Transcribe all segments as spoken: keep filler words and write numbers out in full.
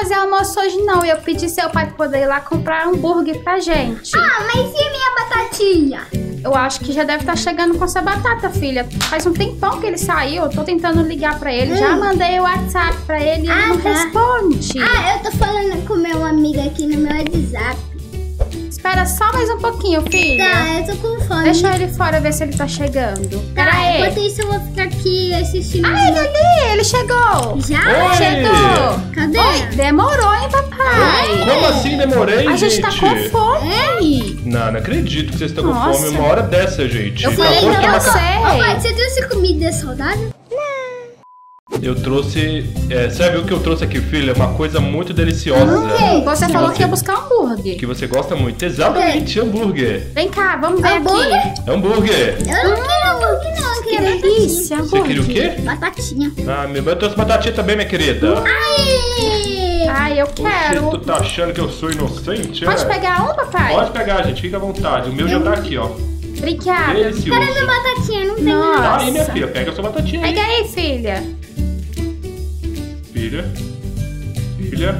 fazer almoço hoje não. Eu pedi seu pai pra poder ir lá comprar hambúrguer pra gente. Ah, mas e minha batatinha? Eu acho que já deve estar chegando com essa batata, filha. Faz um tempão que ele saiu. Eu tô tentando ligar pra ele. Hum. Já mandei o WhatsApp pra ele e ah, ele não tá. responde. Ah, eu tô falando com meu amigo aqui no meu WhatsApp. Espera só mais um pouquinho, filha. Tá, eu tô com fome. Deixa ele fora ver se ele tá chegando. Tá, Pera aí. enquanto isso eu vou ficar aqui assistindo. Ah, ele ali, ele chegou. Já? Oi. Chegou. Cadê? Oi, demorou, hein, papai? Como assim demorei, A gente gente? tá com fome. Não, não acredito que vocês estão com Nossa. fome uma hora dessa, gente. Eu falei, Acabou de não, tomar eu ca- sei. Ô, pai, você trouxe comida saudável? Eu trouxe... É, você viu o que eu trouxe aqui, filha? Uma coisa muito deliciosa. Ok. Você Que falou você- que ia buscar hambúrguer. Que você gosta muito. Exatamente, hambúrguer. Vem cá, vamos ver Hambúrguer? aqui. Hambúrguer. Eu não queria hambúrguer, não. Eu Que queria delícia, Você hambúrguer. queria o quê? batatinha. Ah, meu, eu trouxe batatinha também, minha querida. Ai! Ai, eu Você, quero. tu tá achando que eu sou inocente? Pode é? pegar um, papai? Pode pegar, gente. Fica à vontade. O meu já tá aqui, ó. Obrigada. Delicioso. Cadê minha batatinha? Não tem Nossa. Tá aí, minha filha. Pega a sua batatinha aí. Pega aí, filha. Filha. Filha.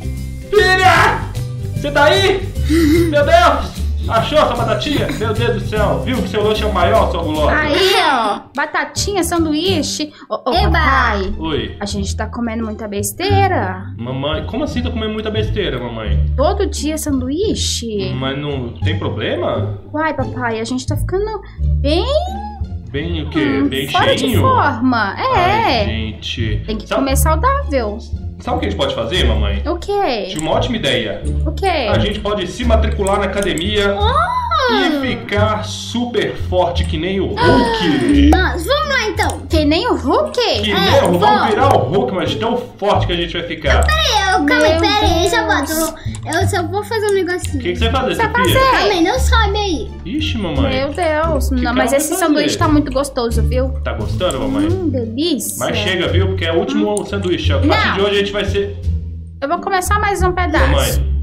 Filha! Você tá aí? Meu Deus! Achou essa batatinha? Meu Deus do céu. Viu que seu lanche é o maior, sua gulosa? Aí, ó. Batatinha, sanduíche. Ô, ô, Eba. papai. Oi. A gente tá comendo muita besteira. Mamãe, como assim tá comendo muita besteira, mamãe? Todo dia sanduíche. Mas não tem problema? Uai, papai, a gente tá ficando bem, Bem o quê? hum, Bem fora de cheinho? forma. É. Ai, gente. Tem que Sabe, comer saudável. sabe o que a gente pode fazer, mamãe? O quê? Tive uma ótima ideia. O quê? A gente pode se matricular na academia Ah! e ficar super forte que nem o Hulk. Nós, vamos lá então. Que nem o Hulk? Que É, nem o Vamos vamos. virar o Hulk, mas tão forte que a gente vai ficar. Peraí, eu, calma Meu aí, peraí, eu já Deus. volto. Eu só vou fazer um O negocinho. que, que você vai fazer, Você vai Sofia? fazer? Calma aí, não sobe aí. Ixi, mamãe. Meu Deus. que Não, ela mas vai esse fazer? sanduíche tá muito gostoso, viu? Tá gostando, mamãe? Hum, delícia. Mas chega, viu? Porque é o último sanduíche. A partir Não. de hoje a gente vai ser... Eu vou começar mais um pedaço. Mamãe.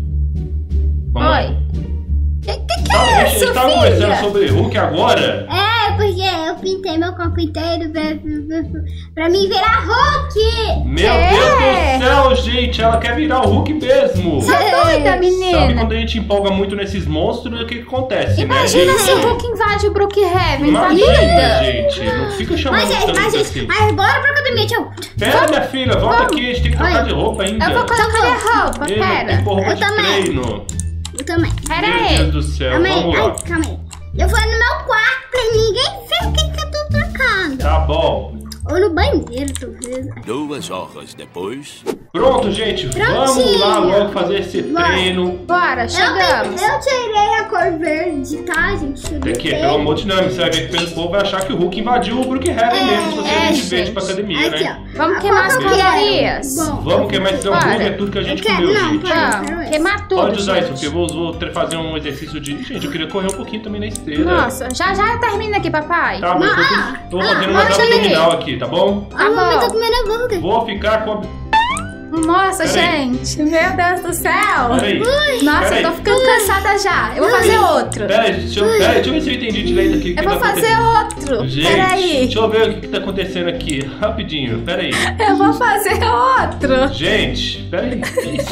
Mamãe. Oi. Que, que, que Tá, é a gente isso, tava filha? conversando sobre Hulk agora. É, porque eu pintei meu corpo inteiro pra, pra, pra mim virar Hulk. Meu É. Deus do céu, gente. Ela quer virar o Hulk mesmo. Tá doida, Sabe menina? quando a gente empolga muito nesses monstros, o que, que acontece, Imagina né? se o Hulk invade o Brookhaven, tá Imagina, doida? gente. Não fica chamando Mas, gente, tanto mas, assim. gente, mas bora pra academia, tchau. Pera, minha filha, volta Vamos. aqui. A gente tem que trocar Oi. de roupa ainda. Eu vou colocar minha roupa, Ei, não pera. tem roupa Eu de também. treino. Eu também. Pera Meu aí. Deus do céu, Calma aí, vamos lá. ai, calma aí. Eu vou no meu quarto pra ninguém ver o que, que eu tô trocando. Tá bom. Ou no banheiro, talvez. Duas horas depois. Pronto, gente. Vamos Prontinho. lá logo fazer esse Bora. treino. Bora, Eu, chegamos. eu tirei a cor verde, tá, gente? Eu Aqui, botei. pelo amor de Deus, você vai ver que o povo vai achar que o Hulk invadiu o Brookhaven mesmo, se você é, vir de gente. verde pra academia, Aqui, né? ó. Vamos A queimar cor as que eu quero. calorias. Bom, Vamos queimar esse Bora. hambúrguer, é tudo que a gente Eu quero- comeu, não, gente. pera. Vamos queimar tudo, Pode usar isso, gente. porque eu vou, vou tre- fazer um exercício de... Gente, eu queria correr um pouquinho também na esteira. Nossa, já já termina aqui, papai. Tá, mas eu Ah, tô, tô ah, fazendo uma pode ir. abdominal aqui, tá bom? Tá a mamãe tá bom. comendo hambúrguer. Vou ficar com a... Nossa, Pera aí. gente. Meu Deus do céu. Peraí. Nossa, Pera eu tô aí. ficando cansada já. Eu vou fazer outro. Pera aí, deixa eu, pera aí, deixa eu ver se eu entendi direito aqui. o que Eu vou tá fazer acontecendo. outro. Gente, Peraí. deixa eu ver o que, que tá acontecendo aqui, rapidinho, pera aí. Eu vou fazer outro. Gente, pera aí.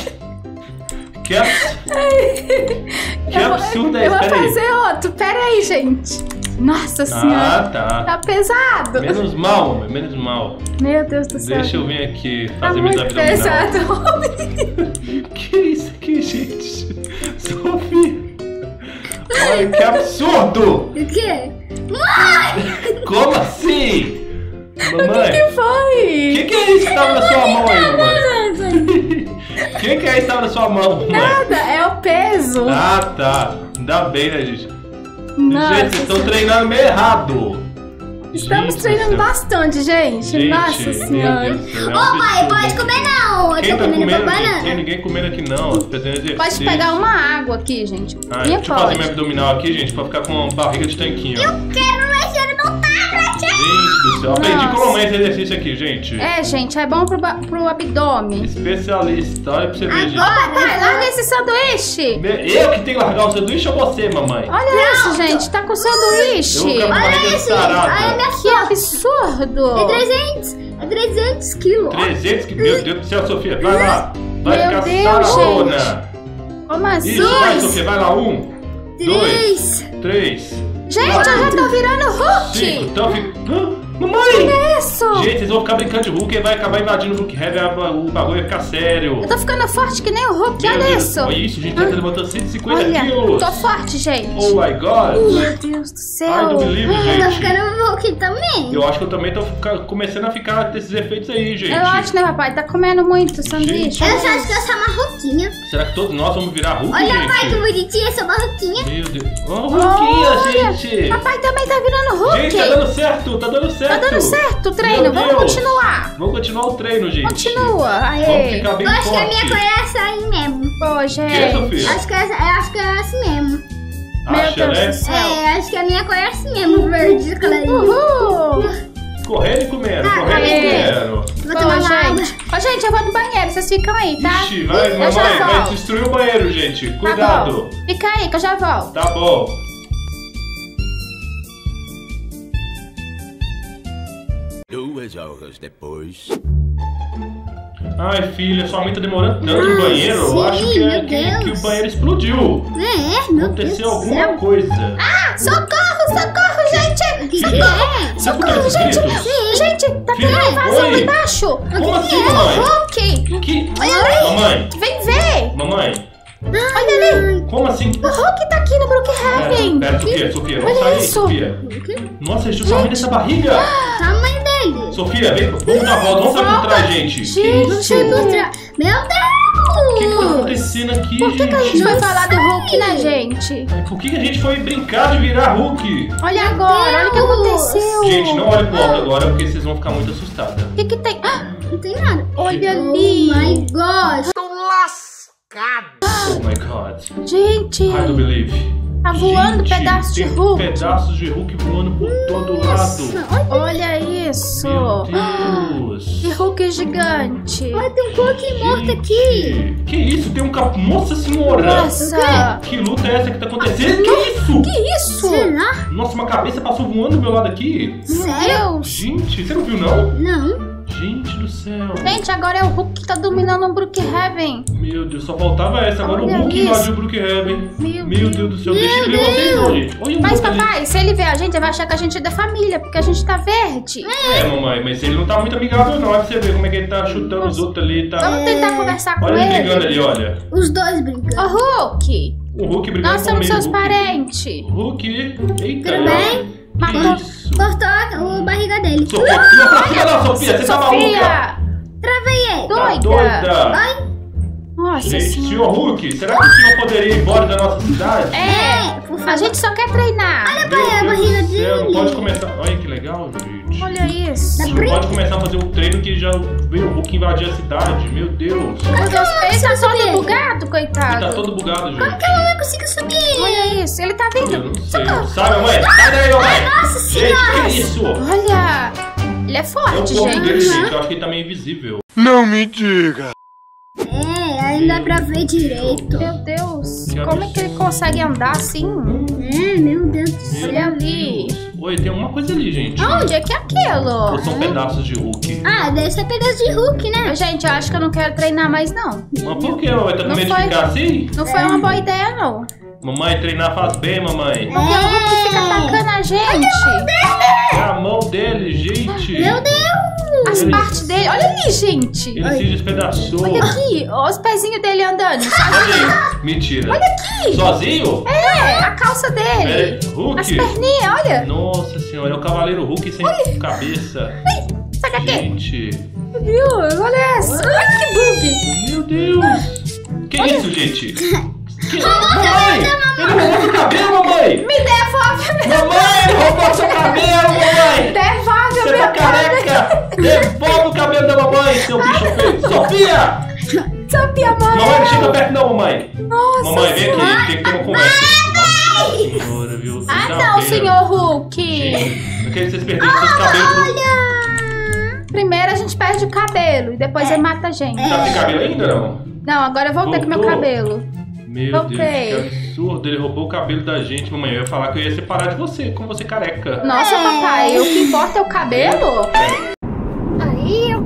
Que, abs... que Eu vou- absurdo é Eu esse? vou Pera aí. fazer outro. Peraí, gente. Nossa Ah, senhora. tá. Tá pesado. Menos mal, mamãe, menos mal. Meu Deus do céu. Deixa eu vir aqui Tá fazer meus muito abdominais. pesado. Que isso aqui, gente? Sofia. Olha que absurdo! O quê? Como assim? O Mamãe, que foi? o que, que é isso que tava na sua mão aí, mamãe? O que, que é isso que tava na sua mão, mamãe? Nada, é o peso. Ah, tá. Ainda bem, né, gente? Nossa, Gente, vocês estão treinando meio errado. estamos Gente treinando do céu. bastante, gente. Gente, Nossa meu senhora. Deus do céu, é um Ô, pai, absurdo. pode comer não. Eu Quem tô tá comendo comendo? banana. Não tem ninguém comendo aqui, não. Tô fazendo exercício. Pode pegar uma água aqui, gente. Ah, Minha deixa eu fazer pode. meu abdominal aqui, gente, pra ficar com uma barriga de tanquinho. ó. Quero mexer no meu tablet. Gente do céu. Aprendi Nossa. como é esse exercício aqui, gente. É, gente, é bom pro, ba- pro abdômen. Especialista. Olha pra você ver, gente. Ô, papai, larga esse sanduíche. Eu que tenho que largar o sanduíche ou você, mamãe? Olha isso, gente. Tá com Eu vou sanduíche. ficar com a Olha barriga esse. Olha sarada. minha Que foto. absurdo. É trezentos. É trezentos quilos. trezentos que... Meu Deus do céu, Sofia. Vai lá. Vai Meu ficar Deus, saradona. Como assim? Isso, vai, Sofia, vai lá. Um, dois, Três. três, Gente, eu já tô virando Hulk. cinco. Então fica... Ah, mamãe! Que isso? Gente, vocês vão ficar brincando de Hulk e vai acabar invadindo o Hulk Heavy, o bagulho vai ficar sério. Eu tô ficando forte que nem o Hulk, Meu olha Deus, isso. olha isso, gente, ela levantou cento e cinquenta Olha, quilos. tô forte, gente. Oh my God. Meu Deus do céu. Ai, do believe, Eu tô gente. ficando Hulk também. Eu acho que eu também tô fica- começando a ficar desses efeitos aí, gente. Eu acho, né, papai? Tá comendo muito sanduíche. Eu só acho que eu sou uma Hulkinha. Será que todos nós vamos virar Hulk, Olha, gente? pai, que bonitinha, eu sou uma Hulkinha. Meu Deus. Oh, Hulkinha, Olha, gente. Papai também tá virando Hulk. Gente, tá dando certo, tá dando certo. Tá dando certo o treino. Meu Vamos Deus. continuar. Vamos continuar o treino, gente. Continua. Vamos Aê. ficar bem Eu acho que a forte. minha cor é essa aí mesmo. Pô, Que, gente. Sofia? Acho que é, eu acho que é assim mesmo. Meu Acha, Deus né? do céu. É, acho que a minha cor é assim mesmo, verde, clarinho. Uhul. Correndo e comendo, Ah, correndo e aê. comendo. Vou Pô, tomar uma água. gente. Ô, gente, eu vou no banheiro. Vocês ficam aí, tá? Ixi, vai, Eu já mamãe, vai volto. destruir o banheiro, gente. Tá Cuidado. bom. Fica aí que eu já volto. Tá bom. Duas horas depois. Ai, filha, sua mãe tá demorando tanto no banheiro. Eu sim, acho que, é, meu que, que Deus. o banheiro explodiu. É, meu Deus Aconteceu do alguma céu. coisa. Socorro, socorro, gente. O que que Socorro. é? Você escutou Socorro, esses gente. gritos? Gente, tá tendo Filha, uma invasão oi. lá embaixo. Como assim, É o mamãe? Hulk. Que? Olha ali. Mamãe, Vem ver. mamãe, Olha ali. como assim? O Hulk tá aqui no Brookhaven. Pera, Sofia, Sofia, não Olha sai aí, isso. Sofia. Nossa, ele o tamanho dessa barriga. O tamanho dele. Sofia, vem, vamos dar a volta, vamos sair por trás, gente. Gente. Que isso? Meu Deus. O que que tá acontecendo aqui, Por que, gente? que a gente foi falar do Hulk, né, gente? Por que que a gente foi brincar de virar Hulk? Olha agora, olha o que aconteceu. Gente, não olhe pro alto agora, porque vocês vão ficar muito assustadas. O que que tem? Ah, Não tem nada. olha Oh ali. my gosh. Oh my God. Gente, I do believe. tá voando Gente, pedaços de tem Hulk. pedaços de Hulk voando por todo lado. Olha isso. Meu Deus. Que Hulk gigante. Olha, tem um Hulk morto aqui. Que isso? Tem um cap... Nossa senhora! Nossa. Que luta é essa que tá acontecendo? Que isso? Que isso? Será? Nossa, uma cabeça passou voando do meu lado aqui. Meu Sério? Deus. Gente, você não viu não? Não. Gente do céu. Gente, agora é o Hulk que tá dominando o Brookhaven. Meu Deus, só faltava essa. Agora Olha o Hulk isso. invadiu o Brookhaven. Meu Meu Deus do céu. Deixa ele ver Deus. vocês não, gente. Olha o Mas, Hulk ali. papai, se ele ver a gente, ele vai achar que a gente é da família, porque a gente tá verde. É, mamãe, mas ele não tá muito amigável não. Olha pra você ver como é que ele tá chutando os outros ali. Tá... Vamos tentar conversar com Olha ele ele. brigando ali, olha. Os dois brincando. Ô, Hulk, O Hulk brigando nós com somos ele. seus Hulk. parentes. Hulk. Eita. Tudo bem? Que Matou. isso? Cortou a barriga dele. Sofia, não pra cima não, Sofia. Você tá maluca. Sofia, Travei ele. Tá doida. doida. Ai, Nossa Gente, senhora. senhor Hulk, será que o senhor poderia ir embora da nossa cidade? É, por favor. a gente só quer treinar. Olha Meu pai, a Deus barriga do céu, não dele. pode começar. Olha que legal, gente. Olha isso. Não pode começar a fazer um treino que já veio o Hulk invadir a cidade. Meu Deus. Meu Deus, ele tá todo subir? bugado, Ele coitado. tá todo bugado, gente. Como que a mamãe conseguiu subir? Olha isso, ele tá Eu vindo. não sei. Socorro. Sai, mamãe. Sai daí, mamãe. Nossa Gente, senhora. que isso? Olha, ele é É o forte, corpo gente. dele, gente. Eu acho que ele tá meio invisível. É, aí dá pra ver direito. Meu Deus, Que como é que ele consegue andar assim? É, meu Deus do céu. Olha ali. Oi, tem alguma coisa ali, gente. Onde é que é aquilo? Ou são pedaços de Hulk? Ah, deve ser pedaço de Hulk, né? Gente, eu acho que eu não quero treinar mais, não. Mas por que, mamãe? Tá com Não medo de foi. ficar assim? Não foi uma boa ideia, não. Mamãe, treinar faz bem, mamãe. Porque o Hulk fica atacando a gente. É a mão dele, gente. Meu Deus. As Ele- partes dele. Olha ali, gente. Ele se despedaçou. Olha aqui, ó, os pezinhos dele andando. Olha aí. Mentira. Olha aqui. Sozinho? É, a calça Pera dele. aí. As Hulk? perninhas, olha. Nossa senhora, é o Cavaleiro Hulk sem cabeça. Saca aqui. Gente. Meu Deus, olha essa. Ai, que bug. Meu Deus. Que isso, gente? Que... Mamãe! Ele roubou seu cabelo, mamãe! Me devolve, meu. Mamãe, ele roubou seu cabelo, mamãe! Devolve Você o tá meu cabelo. careca! Devolve o cabelo da mamãe, seu bicho feio! Sofia! Sofia, mãe. Mamãe, não chega perto não, mamãe! Nossa Mamãe, vem senhora. aqui, tem que ter uma conversa. Nossa senhora, viu? Vocês Ah, dão não, pena. senhor Hulk. Gente, não queria que vocês perdessem seus cabelos. pro- Olha. Primeiro a gente perde o cabelo e depois ele mata a gente. Tá sem cabelo ainda, não? Não, agora eu voltei com meu Voltou? cabelo. Meu Voltei. Deus, que absurdo. Ele roubou o cabelo da gente, mamãe. Eu ia falar que eu ia separar de você, com você careca. Nossa, É. papai, o que importa é o cabelo? Aí eu perdi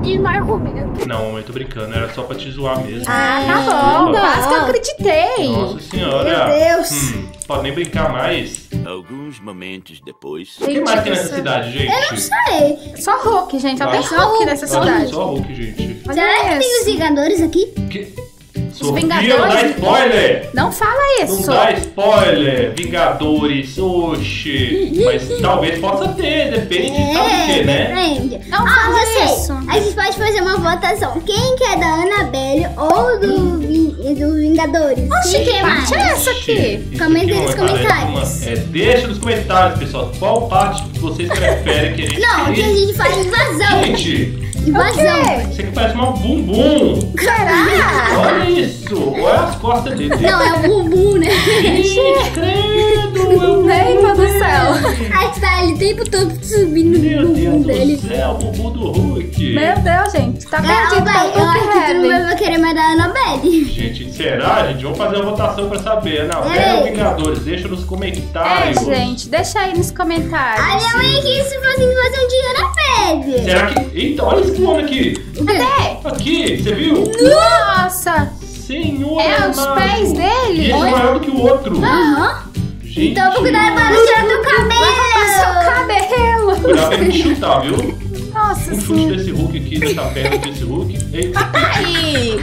E não é Hulk. Não, mamãe, tô brincando. Era só pra te zoar mesmo. Ah, tá bom. Não. Quase que eu acreditei. Nossa senhora. Meu Deus. Hum, pode nem brincar mais. Alguns momentos depois. O que mais tem nessa cidade, gente? Eu não sei. Só Hulk, gente. Só tem Acho- Hulk nessa Só- cidade. Só Hulk, gente. Olha Será que tem os isso. Vingadores aqui? Que... Sofia, Vingadores? não dá spoiler! Não fala Não isso. dá spoiler! Vingadores, oxi! Mas talvez possa ter, depende de sabe o que, né? Depende. Não ah, fala já sei. isso. A gente pode fazer uma votação. Quem que é da Annabelle ou do, Vi- do Vingadores? Oxi, que Quem parte é essa aqui? Isso Comenta aqui, nos uma- comentários. uma- é, deixa nos comentários, pessoal, qual parte que vocês preferem que a gente Não, que a gente faz invasão. Gente, Invasão. isso aqui parece um bumbum! Será? Olha isso! Olha as costas dele! Não, é o bumbum, né? Gente, credo! Eu Meu Deus do céu. Aí que tá ele o tempo todo subindo Meu no Deus bumbum do dele. céu, o bumbum do Hulk! Meu Deus, gente. Tá É, perdido pai, eu pelo acho que tu Hulk não Heaven. vai querer mais da Annabelle. Gente, será, gente? Vamos fazer uma votação pra saber. Annabelle ou Ei. Vingadores? Deixa nos É, comentários. gente. Deixa aí nos A comentários. minha mãe quis fazer invasão de Annabelle. Será que... Eita, olha esse homem aqui! Cadê? Aqui, você viu? Nossa. Senhor É os amado. pés dele? E esse é Oi? maior do que o outro. Aham. Gente. Então vou cuidar para não tirar teu Seu cabelo. cabelo. Cuidado pra ele te chutar, viu? Nossa Um chute senhora. desse Hulk aqui, dessa perna desse Hulk. Eita, Ai.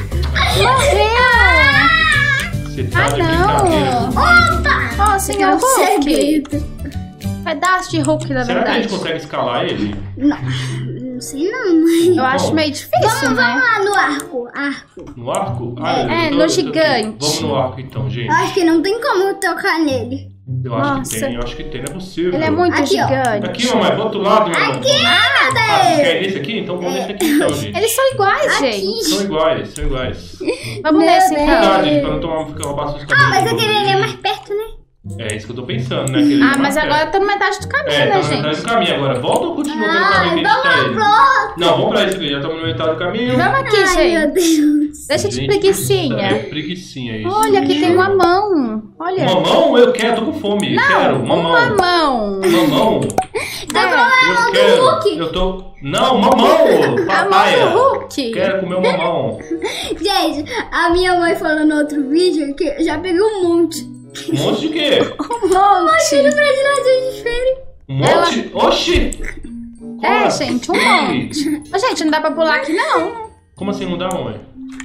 Morreu. você tá Ah, de não. brincadeira. Opa! Ó, senhor Um Hulk. segredo. Pedaço de Hulk, na Será que a gente verdade. consegue escalar ele? Não, não sei não, mãe. Eu acho Como? meio difícil, Vamos, vamos né? lá no arco. Arco. No arco? É, eu tô- no eu tô- gigante. Vamos no arco então, gente. Eu acho que não tem como eu tocar nele. Eu acho Nossa. que tem, eu acho que tem, não é possível. Ele é muito Aqui, ó. gigante. Aqui, mamãe, do outro lado, mamãe. Aqui, meu Ah, Deus! você quer nesse aqui? Então vamos nesse aqui então, gente. Eles são iguais, Aqui. gente. São iguais, são iguais. Vamos Meu nesse Deus. então. Verdade, gente, pra não tomar, ficar roubar seus cabelos. Ah, mas eu todo queria dia. ir mais perto, né? É isso que eu tô pensando, né? que ele Ah, tá mas mais agora perto. tá na metade do caminho, É, né, estamos na metade gente? do caminho agora. Volta ou continua pelo Ah, caminho que a gente tá vamos indo? pro... Não, vamos pra isso aqui, já estamos na metade do caminho. Vamos aqui, Ai, meu gente. Deus. Deixa de Gente, preguicinha. É, preguicinha isso. Olha, aqui tem uma mão. Olha. Mamão, eu quero, tô com fome. quero, mamão. Uma mão. Mamão. Tá com a Eu mão do quero. Hulk. Eu tô. Não, mamão! A Papaya! mão do Hulk. Quero comer o mamão. Gente, a minha mãe falou no outro vídeo que eu já peguei um monte. Um monte de quê? Um monte. No Brasil de feira. Um monte? Oxi! Como É, assim? gente, um monte. Ô, gente, não dá pra pular aqui, não. Como assim não dá, mamãe?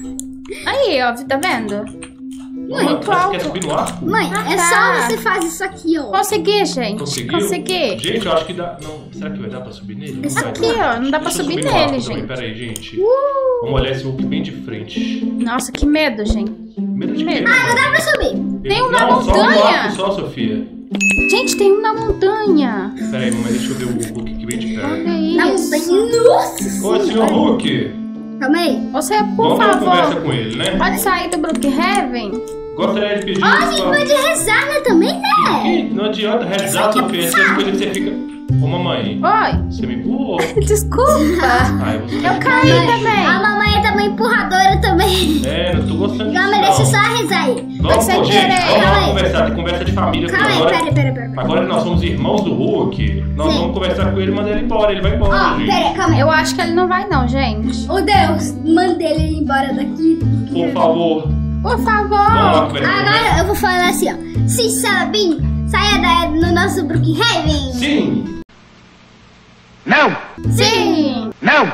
Aí, ó, tá vendo? Mamãe, Muito você alto. quer subir no arco? Mãe, Ah, é tá. só você fazer isso aqui, ó. Consegui, gente. Conseguiu? Consegui. Gente, eu acho que dá. Não, será que vai dar pra subir nele? Não vai Aqui, dar. ó, não dá pra Deixa eu subir no nele, arco gente. também, Pera aí, gente. Vamos olhar esse Hulk bem de frente. Nossa, que medo, gente. Medo de quê? Medo. mamãe? Dá pra subir. Tem um na Não, só um montanha. arco só, Sofia. Gente, tem um na montanha. Pera aí, mamãe, deixa eu ver o Hulk aqui bem de perto. Olha Não, isso. tem... Nossa Ô, senhor Hulk, Calma aí. Você, por vamos ter uma conversa favor, com ele, né? pode sair do Brookhaven? Gostaria de pedir Ó, a gente pra- pode rezar, né, também, né? Que- Não adianta rezar, Sofia. Essas coisas que você fica... Ô, mamãe, Oi, você me empurrou. desculpa. Ai, você Eu caí também. A mamãe é também empurradora também. É, não tô gostando disso, Calma, deixa eu não. só rezar aí. Vamos, sem pô, gente, querer. vamos Calma lá aí. conversar. Tem conversa de família. porque Calma aí, agora, pera, pera, pera. agora que nós somos irmãos do Hulk, nós Sim. vamos conversar com ele e mandar ele embora. Ele vai embora, Ó, gente. pera, calma aí. Eu acho que ele não vai não, gente. Ô Deus, manda ele ir embora daqui. Por favor, Por vamos lá favor. conversar. Agora eu vou falar assim, ó. Se Sabin, saia da, no nosso Brookhaven. Sim. Não! Sim. Não!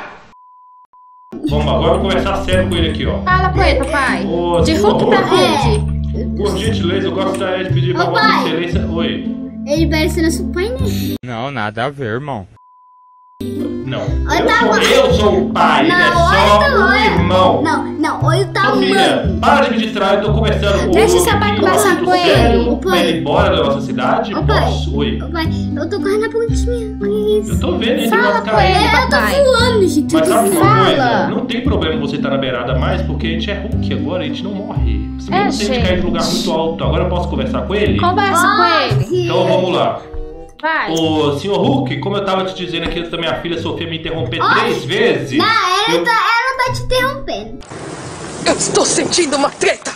Vamos agora conversar sério com ele aqui, ó. Fala com ele, papai. Ô, De senhor Hulk pra Hulk. Hulk. Por gentileza, eu gostaria de pedir pra Ô, Vossa pai. Excelência... Oi. Ele parece nosso pai, né? Não, nada a ver, irmão. Não. Oi, Eu tá sou, bom. eu sou o pai, ele é Não, só oi, o oi. irmão. Não, não, oi o Sofia, tamanho. para de me distrair, eu tô conversando com o Deixa Hulk seu pai aqui, conversar assunto com ele. sério. Ô, pai. Pra ele ir embora da nossa cidade? Ô, pai. Posso? Oi. Ô, pai, eu tô quase na pontinha. Olha isso. Eu tô vendo ele Fala gosta com caindo. ele, É, eu tô papai. voando, gente. Eu Mas tô sabe uma Fala. coisa? Não tem problema você estar na beirada mais, porque a gente é Hulk agora, a gente não morre. Se É, mesmo se a gente gente. cair de lugar muito alto, agora eu posso conversar com ele? Conversa com ele. Então vamos lá. Vai. Ô, senhor Hulk, como eu tava te dizendo aqui antes da minha filha Sofia me interromper três vezes. Não, ela, eu- tá, ela tá te interrompendo. Eu estou sentindo uma treta!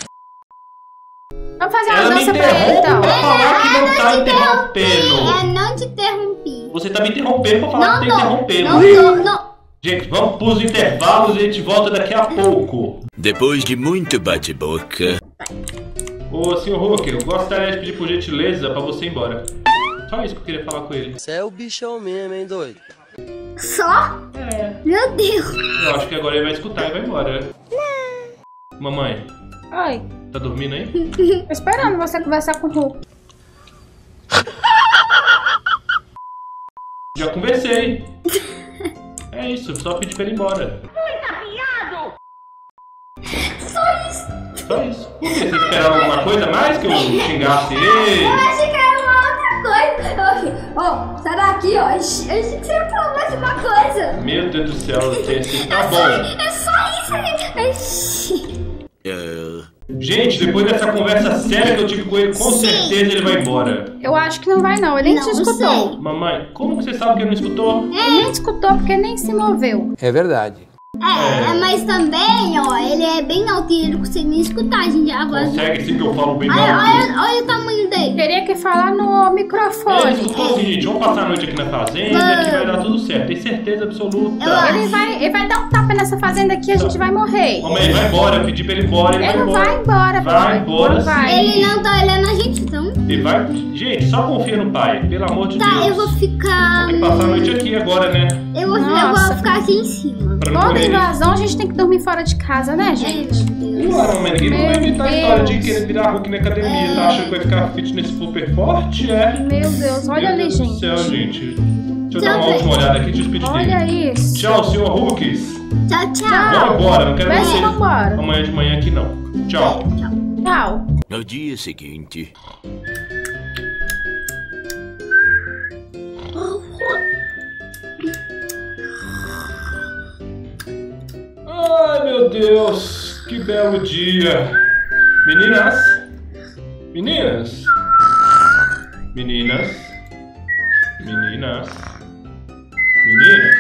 Vamos fazer uma Ela me dança pra ele, interrompe então. pra falar que não tá É, interrompendo. não te interrompi. Você tá me interrompendo pra falar Não que tá tô, interrompendo. não tô, não. Gente, vamos pros intervalos e a gente volta daqui a pouco. Depois de muito bate-boca. Ô, senhor Hulk, eu gostaria de pedir por gentileza pra você ir embora. Só isso que eu queria falar com ele. Você é o bichão mesmo, hein, doido? Só? É. Meu Deus. Eu acho que agora ele vai escutar e vai embora. Mamãe, Oi. tá dormindo aí? Tô esperando você conversar com o Hulk. Já conversei. É isso, só pedi pra ele ir embora. Só isso. Só isso. Por que? Você esperava alguma coisa mais que eu xingasse ele? Eu achei que era uma outra coisa. Eu achei, ó, sai daqui, ó. Eu achei que você ia falar mais uma coisa. Meu Deus do céu, esse tá bom. É só isso, gente. Uh, Gente, depois dessa conversa séria que eu tive com ele, com Sim. certeza ele vai embora. Eu acho que não vai não, ele nem Não te escutou. sei. Mamãe, como que você sabe que ele não escutou? Ele nem te escutou porque nem se moveu. É verdade. É, mas também, ó, ele é bem alto e ele não consegue nem escutar, gente. A voz. Consegue sim que eu falo bem Olha, alto. olha, olha o tamanho dele. Teria que falar no Ele microfone. escutou assim, gente, vamos passar a noite aqui na fazenda que vai dar tudo certo. Tem certeza absoluta. Eu acho. Ele vai, ele vai dar um tapa nessa fazenda aqui e a gente vai morrer. Mamãe, ele vai embora, eu pedi pra ele ir embora, ele, Ele não vai vai embora. embora, Vai embora, não vai. Ele não tá olhando a gente, então. Ele vai... Gente, só confia no pai, pelo amor de Tá, Deus. eu vou ficar. Tem que passar a noite aqui agora, né? Eu vou, eu Nossa. vou ficar aqui em cima. Pra não Toda correr. invasão a gente tem que dormir fora de casa, né, gente? Claro, mamãe, ninguém vai Meu inventar a história de Deus. querer virar Hulk na academia. Tá achando que vai ficar fitness super forte? É. Meu Deus, olha Meu ali, Deus gente. do céu, gente. Deixa eu dar uma Tchau, última olhada aqui e despedir Olha dele. isso. Tchau, senhor Hulks. Tchau, tchau. Vamos embora, não quero Vai você embora. amanhã de manhã aqui não. Tchau. Tchau. no dia seguinte. Ai, meu Deus, que belo dia. Meninas? Meninas? Meninas? Meninas? Meninas?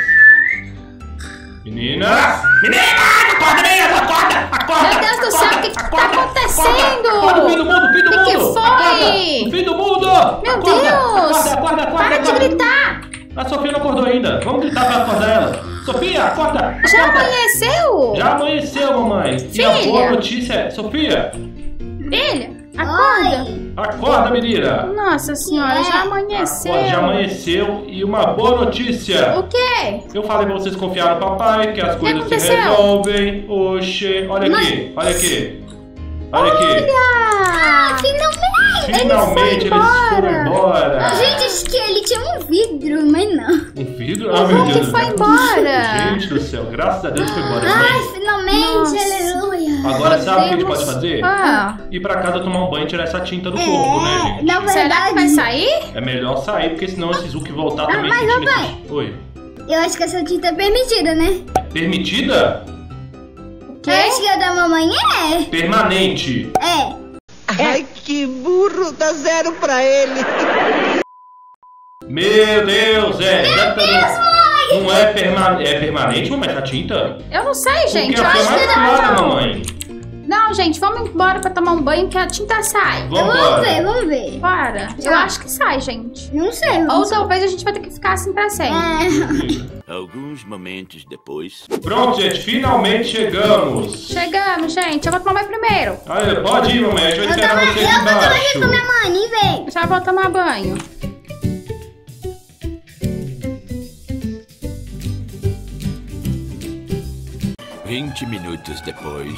Meninas? Meninas! Acorda, meninas! Acorda! Acorda! Meu Deus do céu, o que que tá Acorda, acontecendo? Acorda, fim do mundo, fim do Que mundo! que foi? Acorda, fim do mundo! Meu Acorda, Deus! Acorda, acorda, acorda! Para de acorda. gritar! A Sofia não acordou ainda. Vamos gritar pra acordar ela. Sofia, acorda! Já acorda. amanheceu? Já amanheceu, mamãe. E a Filha. boa notícia é... Sofia, Filha, acorda. Oi. acorda, menina. Nossa senhora, já amanheceu. Acorda, já amanheceu. E uma boa notícia. O quê? Eu falei pra vocês confiarem no papai, que as coisas se aconteceu? resolvem. Oxê, olha aqui, olha aqui. Olha aqui. Ah, finalmente. Finalmente ele foi eles foram embora. Gente, acho que ele tinha um vidro, mas não. Um vidro? Ah, meu Hulk Deus do foi céu. embora. Gente do céu, graças a Deus foi embora. Ai, Mãe. finalmente, Nossa. aleluia. Agora sabe o que a gente Podemos- pode fazer? Ah, Ir pra casa tomar um banho e tirar essa tinta do corpo, né, gente? na verdade, será que vai sair? É melhor sair, porque senão esse Zuki voltar também mas, sentindo papai. esse... Oi. eu acho que essa tinta é permitida, né? Permitida? O Eu quê? acho que a da mamãe é. Permanente. É. Ai, que burro, dá zero pra ele. Meu Deus, é. Meu Deus, não é, perma... é permanente, mamãe, essa tinta? Eu não sei, gente. Porque Eu a acho sua é mais que clara, não. mamãe. Não, gente, vamos embora pra tomar um banho que a tinta sai. Vamos Vamos ver, embora. vamos ver. Bora. Eu Tá. acho que sai, gente. Não sei, Ou vamos talvez a gente vai ter que ficar assim pra sempre. É. Alguns momentos depois. Pronto, gente, finalmente chegamos. Chegamos, gente. Eu vou tomar banho primeiro. Aí, pode ir, mamãe, a gente vai Eu esperar também, vocês eu vou tomar embaixo. junto com minha mãe, nem vem. Já vou tomar banho. Vinte minutos depois.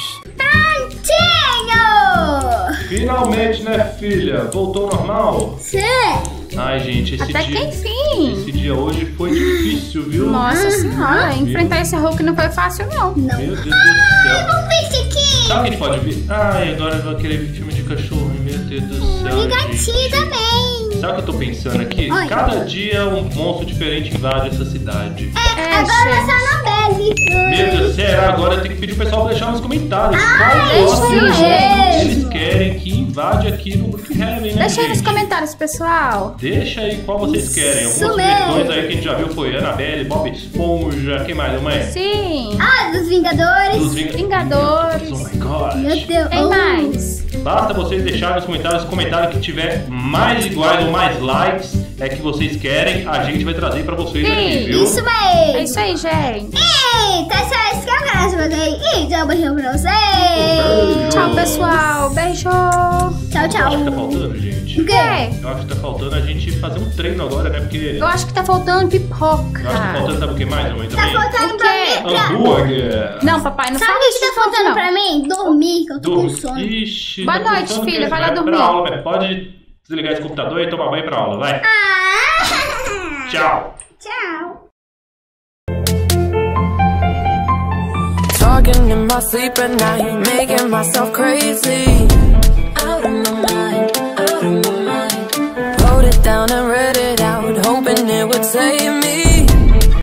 Prontinho! Finalmente, né, filha? Voltou ao normal? Sim. Ai, gente, esse Até que dia... enfim. Esse dia hoje foi difícil, viu? Nossa senhora, enfrentar esse Hulk não foi fácil, não. Não. Meu Deus do céu. Vamos ver esse aqui. Sabe o que a gente pode ver? Ai, agora eu vou querer ver filme de cachorro. Meu Deus do céu. E gatinho gente. também. Sabe o que eu tô pensando aqui? Oi. Cada dia um monstro diferente invade essa cidade. É, Agora vai gente. ser a Annabelle. Meu Deus, será? Agora tem que pedir pro pessoal deixar nos comentários. Qual deixa monstro aí. eles querem que invade aqui no Brookhaven, né, Deixa aí nos gente? comentários, pessoal. Deixa aí qual vocês querem. Isso Alguns mesmo. versões aí que a gente já viu foi Annabelle, Bob Esponja, quem mais, mãe? Sim. Ah, dos Vingadores. Dos Ving- Vingadores. Oh my god. Meu Deus. Quem Oh. mais? Basta vocês deixarem nos comentários o comentário que tiver mais iguais ou mais likes é que vocês querem, a gente vai trazer pra vocês aqui, viu? Isso mesmo. É isso aí, gente. Eita, só esse que é o canal de vocês. E dá um beijão pra vocês. Tchau, pessoal. Beijo. Tchau, tchau. Acho que tá faltando, gente. O quê? Eu acho que tá faltando a gente fazer um treino agora, né? Porque Eu acho que tá faltando pipoca. eu acho que tá faltando, sabe o que mais, mamãe? Tá Também? faltando O pra quê? mim. Pra... Hambúrguer. Não, papai, não Sabe fala o que isso tá de fogo, faltando não. pra mim? Dormir, que eu tô com Dormir. sono. Ixi, Boa tô com noite, sono filha, mesmo. vai lá Pra dormir. aula, velho. Pode desligar esse computador e tomar banho pra aula, vai. Ah! Tchau. Tchau. Talking in my sleep at night, making myself crazy. Out of my mind, out of my mind. Wrote it down and read it out, hoping it would save me.